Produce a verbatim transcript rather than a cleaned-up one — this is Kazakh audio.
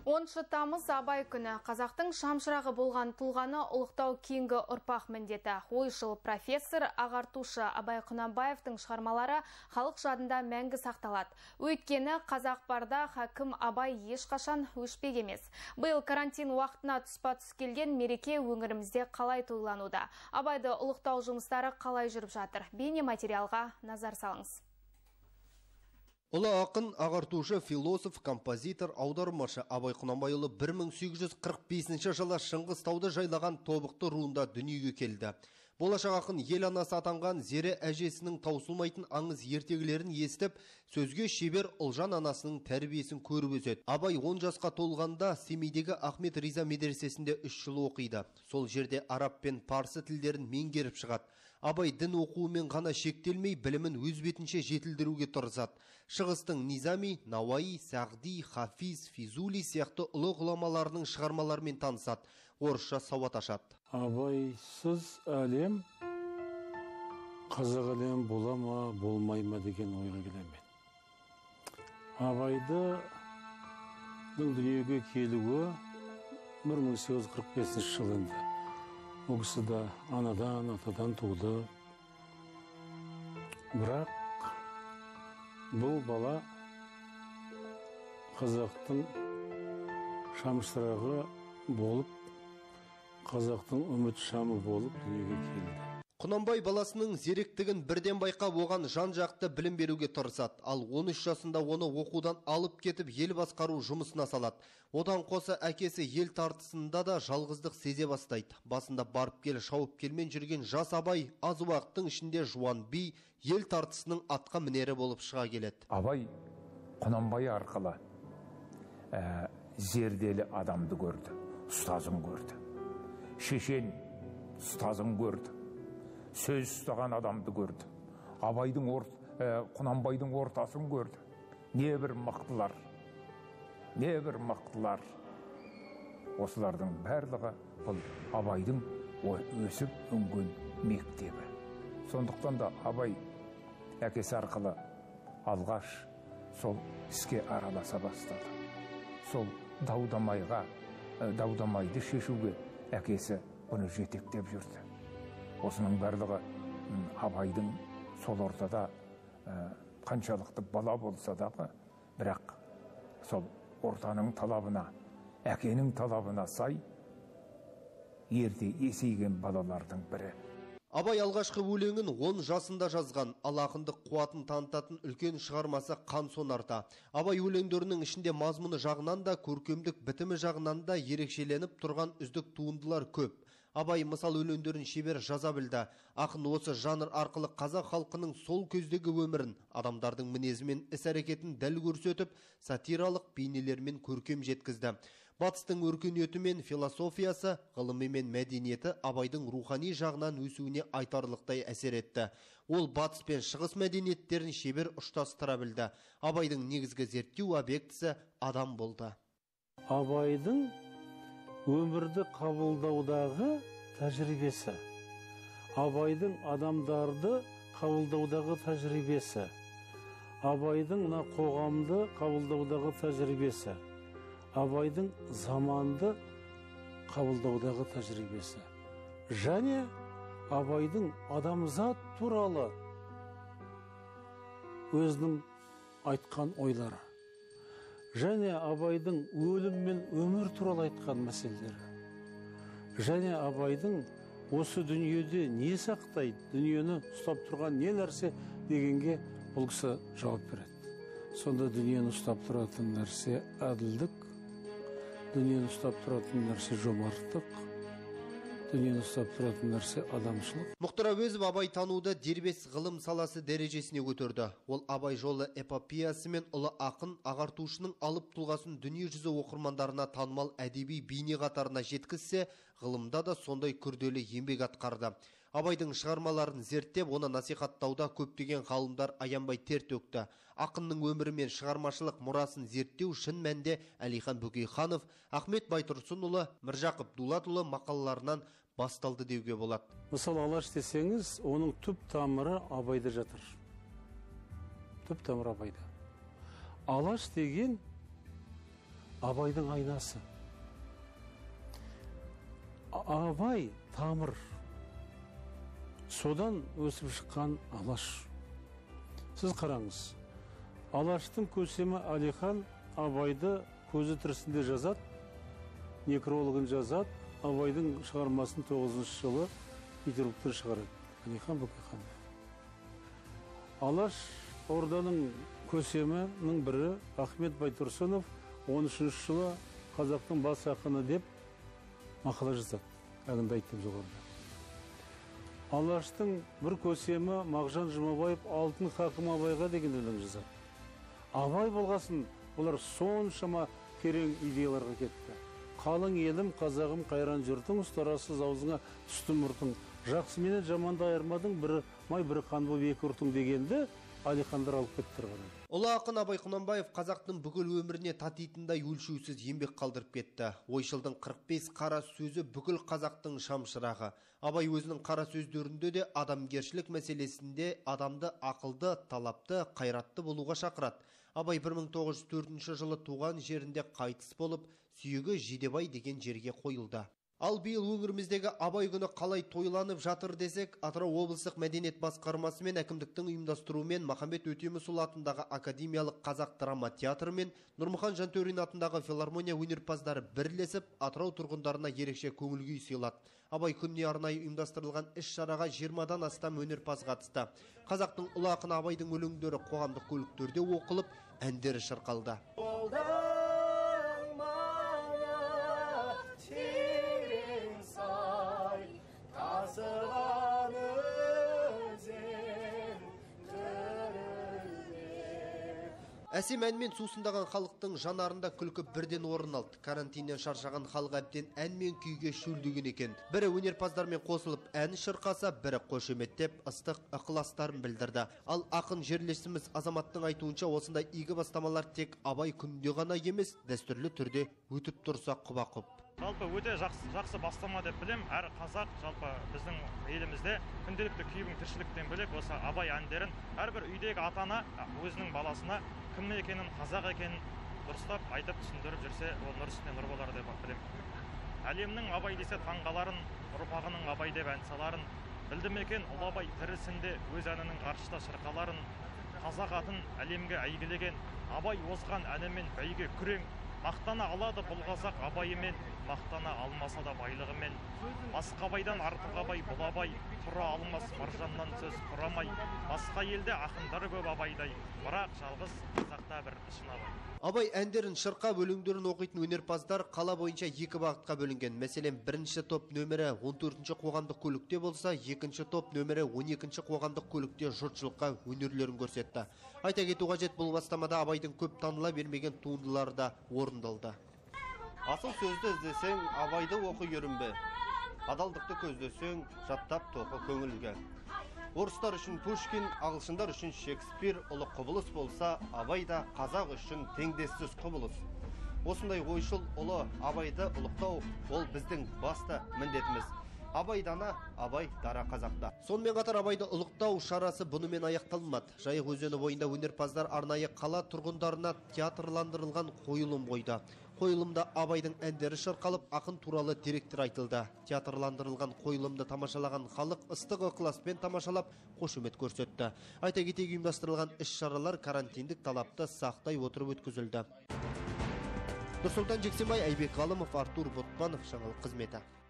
оныншы тамыз Абай күні. Қазақтың шамшырағы болған тұлғаны ұлықтау кейінгі ұрпақ міндеті. Ойшыл профессор, ағартушы Абай Құнанбаевтың шығармалары халық жадында мәңгі сақталады. Өйткені қазақ барда хакім Абай ешқашан өшпек емес. Биыл карантин уақытына тұспа-тұс келген мереке өңірімізде қалай тойлануда? Абайды ұлықтау жұмыстары қалай жүріп жатыр? Бейне материалға назар салыңыз. Ұлы ақын, ағартушы, философ, композитор, аудармашы Абай Құнанбайұлы бір мың сегіз жүз қырық бесінші жылы Шыңғыстауды жайлаған Тобықты руында дүниеге келді. Болашақ ақын ел анасы атанған Зере әжесінің таусылмайтын аңыз ертегілерін естіп, сөзге шебер Ұлжан анасының тәрбиесін көріп өседі. Абай он жасқа толғанда Семейдегі Ахмет Риза медресесінде үш жыл оқиды. Сол жерде араб пен парсы тілдерін меңгеріп шығады. Абай дін оқуымен ғана шектелмей, білімін өз бетінше жетілдіруге тырысады. Шығыстың Низами, Науаи, Сағди, Хафиз, Физули сияқты ұлы ғұламаларының шығармаларымен танысады. Орысша сауат ашады. Абайсыз әлем, қазақ әлем бола ма, болмай ма деген ойға келемін. Абайды дүниеге келуі бір мың сегіз жүз қырық бесінші жылында. Ол кісі де анадан, атадан туды. Бірақ бұл бала қазақтың шамшырағы болып, қазақтың үміт шамы болып дүниеге келді. Құнанбай баласының зеректігін бірден байқап, оған жан-жақты білім беруге тырысады. Ал он үш жасында оны оқудан алып кетіп, ел басқару жұмысына салады. Одан қоса әкесі ел тартысында да жалғыздық сезе бастайды. Басында барып кел, шауып келмен жүрген жас Абай аз уақыттың ішінде жуан би, ел тартысының атқа мінері болып шыға келеді. Абай Құнанбай арқылы ә, зерделі адамды көрді, ұстазын көрді. Шешен ұстазын көрді. Сөз ұстаған адамды көрді. Абайдың орт, ә, Құнанбайдың ортасын көрді. Не бір мықтылар, не бір мықтылар. Осылардың барлығы бұл Абайдың өсіп өнген мектебі. Сондықтан да Абай әкесі арқылы алғаш сол іске араласа бастады. Сол даудамайға, даудамайды шешуге әкесі бұны жетектеп жүрді. Осының барлығы Абайдың сол ортада қаншалықты бала болса дағы, бірақ сол ортаның талабына, әкенің талабына сай ерте есейген балалардың бірі. Абай алғашқы өлеңін он жасында жазған, ал ақындық қуатын танытатын үлкен шығармасы Қан сонарда. Абай өлеңдерінің ішінде мазмұны жағынан да, көркемдік бітімі жағынан да ерекшеленіп тұрған үздік туындылар көп. Абай мысал өлеңдерін шебер жаза білді. Ақын осы жанр арқылы қазақ халқының сол көздегі өмірін, адамдардың мінезімен іс-әрекетін дәл көрсетіп, сатиралық бейнелермен көркем жеткізді. Батыстың өркениеті мен философиясы, ғылымы мен мәдениеті Абайдың рухани жағынан өсуіне айтарлықтай әсер етті. Ол батыс пен шығыс мәдениеттерін шебер ұштастыра білді. Абайдың негізгі зерттеу объектісі адам болды. Абайдың өмірді қабылдаудағы тәжірибесі, Абайдың адамдарды қабылдаудағы тәжірибесі, Абайдың мына қоғамды қабылдаудағы тәжірибесі, Абайдың заманды қабылдаудағы тәжірибесі, және Абайдың адамзат туралы өзінің айтқан ойлары, және Абайдың өлім мен өмір туралы айтқан мәселелері, және Абайдың осы дүниеде не сақтайды, дүниені ұстап тұрған не нәрсе дегенге бұл кісі жауап береді. Сонда дүниені ұстап тұратын нәрсе әділдік, дүниені ұстап тұратын нәрсе жомарттық, дүниені ұстап тұратын нәрсе адамшылық. Мұхтар Әуезов Абай тануды дербес ғылым саласы дәрежесіне көтерді. Ол Абай жолы эпопеясы мен ұлы ақын ағартушының алып тұлғасын дүние жүзі оқырмандарына танымал әдеби бейне қатарына жеткізсе, ғылымда да сондай күрделі еңбек атқарды. Абайдың шығармаларын зерттеп, оны насихаттауда көптеген ғалымдар аянбай тер төкті. Ақынның өмірі мен шығармашылық мұрасын зерттеу шын мәнде Әлихан Бөкейханов, Ахмет Байтұрсынұлы, Міржақып Дулатұлы мақалаларынан басталды деуге болады. Мысалы, Алаш десеңіз, оның түп тамыры Абайда жатыр. Түп тамыры Абайда. Алаш деген абайдың айнасы. Абай тамыр, содан өсіп шыққан Алаш. Сіз қараңыз, Алаштың көсемі Әлихан Абайды көзі тірісінде жазады, некрологын жазады, Абайдың шығармасын тоғызыншы жылы Петербургтен шығарады. Әлихан Бөкейханов. Алаш орданың көсемінің бірі Ахмет Байтұрсынов он үшінші жылы қазақтың бас ақыны деп мақала жазады. Әлгінде айттым жоғарыда. Алаштың бір көсемі Мағжан Жұмабаев алтын хакім Абайға деген өлең жазады. Абай болғасын, олар соншама терең идеяларға кетті. Қалың елім, қазағым, қайран жұртың, ұстарасыз аузыңа түсті мұртың. Жақсы менен жаманды айырмадың, бірі май, бірі қан болып екі ұртың дегенді Әлихандар алып кеттір ғана. Ұлы ақын Абай Құнанбаев қазақтың бүкіл өміріне татитындай өлшеусіз еңбек қалдырып кетті. Ойшылдың қырық бес қара сөзі бүкіл қазақтың шамшырағы. Абай өзінің қара сөздерінде де адамгершілік мәселесінде адамды ақылды, талапты, қайратты болуға шақырады. Абай бір мың тоғыз жүз төртінші жылы туған жерінде қайтыс болып, сүйегі Жидебай деген жерге қойылды. Ал биыл өңіріміздегі Абай күні қалай тойланып жатыр десек, Атырау облыстық мәдениет басқармасы мен әкімдіктің ұйымдастыруымен Махамбет Өтемісұлы атындағы академиялық қазақ драма театры мен Нұрмұхан Жантөрин атындағы филармония өнерпаздары бірлесіп, Атырау тұрғындарына ерекше көңіл күй сыйлады. Абай күніне арнайы ұйымдастырылған іс-шараға жиырмадан астам өнерпаз қатысты. Қазақтың ұлы ақыны Абайдың өлеңдері қоғамдық көліктерде оқылып, әндері шырқалды. Әсем әнмен сусындаған халықтың жанарында күлкі бірден орын алды. Карантиннен шаршаған халық әбден ән мен күйге шөлдеген екен. Бірі өнерпаздармен қосылып ән шырқаса, бірі қошеметтеп ыстық ықыластарын білдірді. Ал ақын жерлесіміз Азаматтың айтуынша, осындай игі бастамалар тек Абай күнінде ғана емес, дәстүрлі түрде өтіп тұрса құба-құп. Жалпы өте жақсы, жақсы бастама деп білем. Әр қазақ жалпы біздің елімізде күнделікті күйбің тіршіліктен бөлек осы Абай әндерін әрбір үйдегі ата-ана өзінің баласына кім екенін, қазақ екенін дұрыстап айтып түсіндіріп жүрсе, ол нұр үстіне нұр болар деп білем. Әлемнің Абай десе таңғаларын, ұрпағының Абай деп ән саларын, білді екен ұлы Абай тірісінде өз әнінің ғарышта шырқаларын, қазақ атын әлемге әйгілеген Абай озған әнімен бәйге күрең, мақтана алады бұл қазақ Абайымен, мақтана алмаса да байлығымен. Басқа Абайдан артық Абай бұл Абай, тұра алмас маржаннан сөз құрамай. Басқа елде ақындар көп Абайдай, бірақ жалғыз қазақта бір шын Абай. Абай әндерін шырқап, өлеңдерін оқитын өнерпаздар қала бойынша екі бағытқа бөлінген. Мәселен, бірінші топ нөмірі он төртінші қоғамдық көлікте болса, екінші топ нөмірі он екінші қоғамдық көлікте жұртшылыққа өнерлерін көрсетті. Айта кету қажет, бұл бастамада Абайдың көп таныла бермеген туындылары да орындалды. Асыл сөзді іздесең, Абайды оқы ерінбе. Адалдықты көздесең, жаттап тоқы көңілге. Орыстар үшін Пушкин, ағылшындар үшін Шекспир, ұлы құбылыс болса, Абай да қазақ үшін теңдессіз құбылыс. Осындай ойшыл ұлы Абайды ұлықтау, ол біздің басты міндетіміз. Абай дана, Абай дара қазақта. Сонымен қатар Абайды ұлықтау шарасы бұнымен аяқталмады. Жайық өзені бойында өнерпаздар арнайы қала тұрғындарына театрландырылған қойылым қойды. Қойылымда Абайдың әндері шырқалып, ақын туралы деректер айтылды. Театрландырылған қойылымды тамашалаған халық ыстық ықыласпен тамашалап, қошемет көрсетті. Айта кетейік, ұйымдастырылған іс-шаралар карантиндік талапты сақтай отырып өткізілді. Нұрсұлтан Жексенбай, Айбек Ғалымов, Артур Ботпанов, жаңалық қызметі.